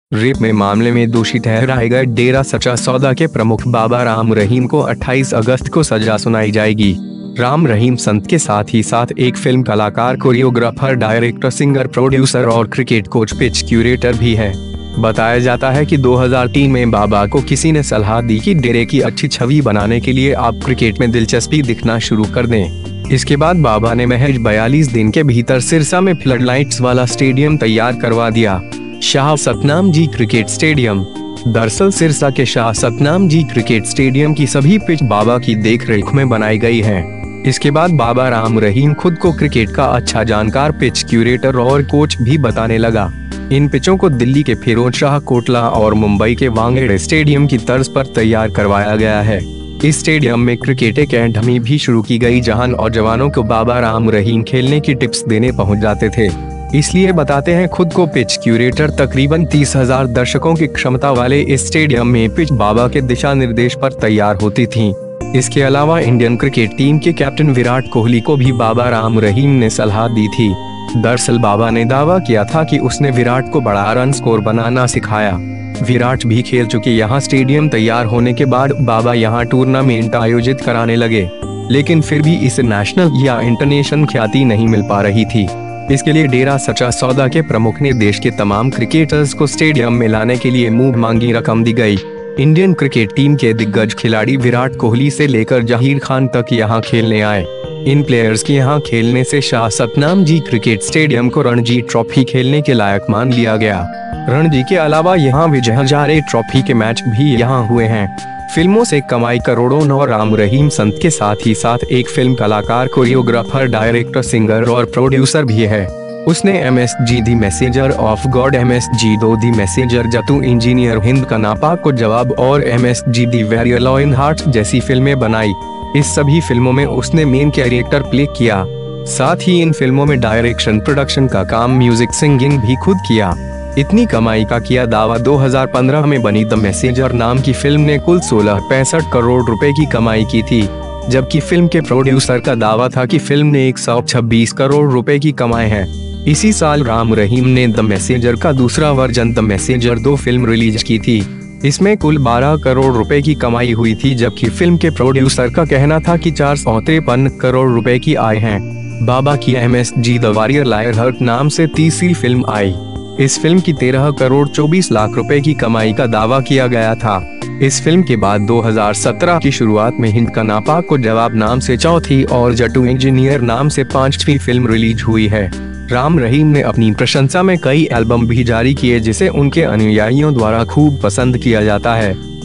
Rape में मामले में दोषी ठहराए गए डेरा सच्चा सौदा के प्रमुख बाबा राम रहीम को 28 अगस्त को सजा सुनाई जाएगी। राम रहीम संत के साथ ही साथ एक फिल्म कलाकार, कोरियोग्राफर, डायरेक्टर, सिंगर, प्रोड्यूसर और क्रिकेट कोच, पिच क्यूरेटर भी है। बताया जाता है कि 2003 में बाबा को किसी ने सलाह दी कि डेरे की अच्छी छवि बनाने के लिए आप क्रिकेट में दिलचस्पी दिखना शुरू कर दें। इसके बाद बाबा ने महज 42 दिन के भीतर सिरसा में फ्लडलाइट्स वाला स्टेडियम तैयार करवा दिया, शाह सतनाम जी क्रिकेट स्टेडियम। दरअसल सिरसा के शाह सतनाम जी क्रिकेट स्टेडियम की सभी पिच बाबा की देखरेख में बनाई गई हैं। इसके बाद बाबा राम रहीम खुद को क्रिकेट का अच्छा जानकार, पिच क्यूरेटर और कोच भी बताने लगा। इन पिचों को दिल्ली के फिरोजशाह कोटला और मुंबई के वांगेड़े स्टेडियम की तर्ज पर तैयार करवाया गया है। इस स्टेडियम में क्रिकेट अकेडमी भी शुरू की गई, जहां नौजवानों को बाबा राम रहीम खेलने की टिप्स देने पहुंच जाते थे। इसलिए बताते हैं खुद को पिच क्यूरेटर। तकरीबन 30,000 दर्शकों की क्षमता वाले इस स्टेडियम में पिच बाबा के दिशा निर्देश पर तैयार होती थीं। इसके अलावा इंडियन क्रिकेट टीम के कैप्टन विराट कोहली को भी बाबा राम रहीम ने सलाह दी थी। दरअसल बाबा ने दावा किया था कि उसने विराट को बड़ा रन स्कोर बनाना सिखाया। विराट भी खेल चुके यहाँ स्टेडियम तैयार होने के बाद बाबा यहाँ टूर्नामेंट आयोजित कराने लगे, लेकिन फिर भी इसे नेशनल या इंटरनेशनल ख्याति नहीं मिल पा रही थी। इसके लिए डेरा सच्चा सौदा के प्रमुख ने देश के तमाम क्रिकेटर्स को स्टेडियम में लाने के लिए मुंह मांगी रकम दी गई। इंडियन क्रिकेट टीम के दिग्गज खिलाड़ी विराट कोहली से लेकर जहीर खान तक यहाँ खेलने आए। इन प्लेयर्स के यहाँ खेलने से शाह सतनाम जी क्रिकेट स्टेडियम को रणजी ट्रॉफी खेलने के लायक मान लिया गया। रणजी के अलावा यहाँ विजय हजारे ट्रॉफी के मैच भी यहाँ हुए हैं। फिल्मों से कमाई करोड़ों। और राम रहीम संत के साथ ही साथ एक फिल्म कलाकार, कोरियोग्राफर, डायरेक्टर, सिंगर और प्रोड्यूसर भी है। उसने MSG the Messenger of God, MSG the Messenger, Jattu engineer, Hind ka Napak ko Jawab और MSG the Warrior Lion Heart जैसी फिल्में बनाई। इस सभी फिल्मों में उसने मेन कैरेक्टर प्ले किया। साथ ही इन फिल्मों में डायरेक्शन, प्रोडक्शन का काम, म्यूजिक, सिंगिंग भी खुद किया। इतनी कमाई का किया दावा 2015 में बनी द मैसेंजर नाम की फिल्म ने कुल 1665 करोड़ रुपए की कमाई की थी, जबकि फिल्म के प्रोड्यूसर का दावा था कि फिल्म ने 126 करोड़ रुपए की कमाई है। इसी साल राम रहीम ने द मैसेंजर का दूसरा version the Messenger 2 film release की थी। इसमें कुल 12 करोड़ रुपए की कमाई हुई थी, जबकि फिल्म के प्रोड्यूसर का कहना था कि 453 करोड़ रुपए की आय है। बाबा की MSG the Warrior Lion Heart नाम से तीसरी फिल्म आई। इस फिल्म की 13 करोड़ 24 लाख रुपए की कमाई का दावा किया गया था। इस फिल्म के बाद 2017 की शुरुआत में हिंद का नापाक को जवाब नाम से चौथी और जटू इंजीनियर नाम से 5वीं फिल्म रिलीज हुई है। राम रहीम ने अपनी प्रशंसा में कई एल्बम भी जारी किए, जिसे उनके अनुयायियों द्वारा खूब पसंद किया जाता है।